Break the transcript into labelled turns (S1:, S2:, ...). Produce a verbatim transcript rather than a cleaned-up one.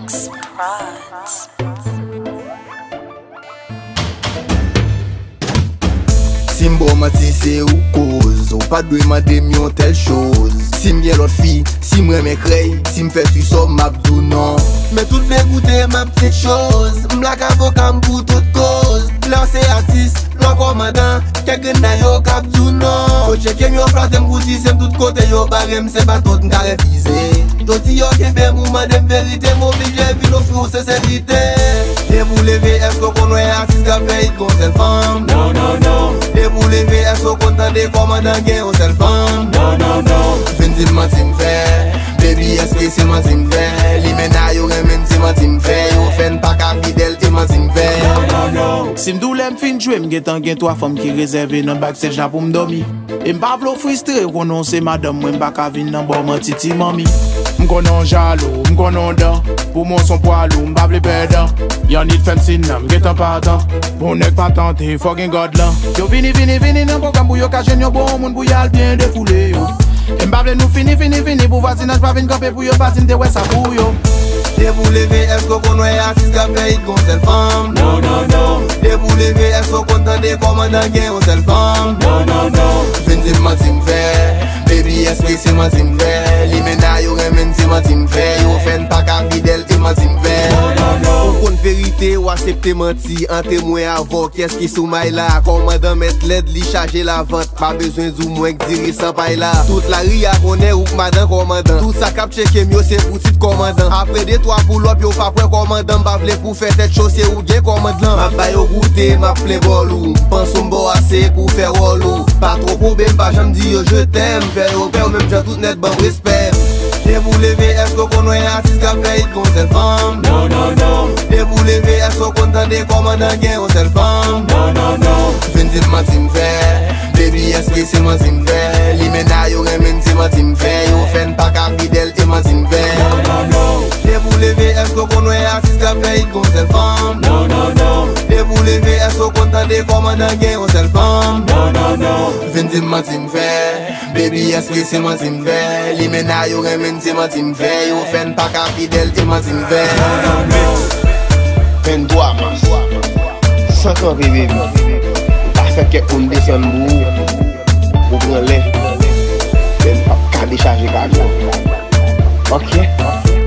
S1: X Prods.
S2: Si m'bo mati se ou cause, ou pas dwe mande yon tel chose. Si m'gen l'autre fille, si m'reme krey, si m'fait tu so m'abdou non. Mais tout fait goûter ma petite chose, m'lak avocat m'bou toute cause. Là c'est artiste, l'en commandant, quelqu'un n'a yo kabdou non. Faut checker m'yo flatte m'gouti, c'est tout côté yo barem, c'est pas tout n'kare visé. Doti yo kebe mou madem vérité, m'oblige vilo flou c'est vérité. Et vous levez, est-ce qu'on est artiste qu'a fait it gon sel femme?
S3: Non, non, non.
S2: Et vous levez, est-ce qu'on content des commandants gen on sel femme?
S3: Non, non, non.
S2: Fin di mati m'fè, baby est-ce que c'est mati m'fè? Li mena yo remen si mati m'fè, yo fen pa ka fidèle ti mati m'fè.
S3: Non, non, non.
S4: Si m'doule m'fin jwe m'getan gen trois femmes qui réservé nan backstage nan pou m'domi. Et m'pavlo frustré konon se madame mwen baka vin nan bo man titi mami. M'konon jalo, m'konon dan, pour mon son poilou m'bavle perdan. Y'en need fem sin nan m'getan patan, bon nek pa tante fucking god lan. Yo vini vini vini nan program pou yo kajen yo bon moun pou yal bien défoulé yo. Et m'bavle nou fini fini fini pour voisinage pa vin kampe pou yo patin de wè sa pou yo.
S2: Et vous levez, est-ce qu'on est artiste qu'a fait it gon sel femme?
S3: Non, non, non.
S2: Et vous levez, est-ce qu'on content des commandants gen on sel femme?
S3: Non, non, non.
S2: Fin di mati m'fè, baby est-ce que c'est mati m'fè? Li mena yo remen si mati m'fè, yo fen pa ka fidèle ti mati m'fè.
S3: Non, non, non.
S2: Ou kon vérité ou accepter menti, en témoin avant qu'est-ce qui sou may la? Commandant met l'aide li charger la vente, pas besoin d'ou moins que diri sans paille là. Toute la ria connaît ou madame commandant, tout ça cap checker mieux c'est pour titre commandant. Après des trois pour l'op yo pa prend commandant, m'a vle pour faire tête chaussée ou gen commandant. M'a bay yo goûter, m'a plein bolou, pense m'bo assez pour faire rolou. Pas trop problème, pas j'me dis yo je t'aime, faire au père même j'ai tout net bon respect. Et vous levez, est-ce qu'on est artiste qu'a fait it gon sel femme?
S3: Non, non, non.
S2: Et vous levez, est-ce qu'on content des commandants gen on sel femme?
S3: Non, non, non.
S2: Fin di mati m'fè, baby est-ce que c'est mati m'fè? Li mena yo remen si mati m'fè, yo fen pa ka fidèle ti mati m'fè.
S3: Non, non, non.
S2: Et vous levez, est-ce qu'on est artiste qu'a fait it gon sel femme?
S3: Non, non, non.
S2: Et vous levez, est-ce qu'on content des commandants gen on sel femme?
S3: Non, non, non.
S2: Fin di mati m'fè, baby est-ce que c'est mati m'fè? Li mena yo remen si mati m'fè, yo fen pa ka fidèle ti mati m'fè.
S5: Pen dwa mas, san kan rive mi, pa fè ke un desan mou, ou pran le, pen pa ka dechaje kagou. Ok?